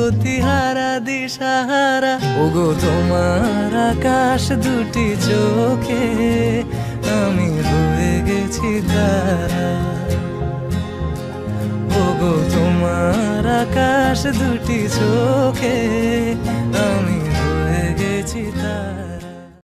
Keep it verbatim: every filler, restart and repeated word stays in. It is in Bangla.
গতিহারা দিশাহারা। ওগো তোমার আকাশ দুটি চোখে আমি হয়ে গেছি তারা। ওগো তোমার আকাশ দুটি চোখে আমি হয়ে গেছি তারা।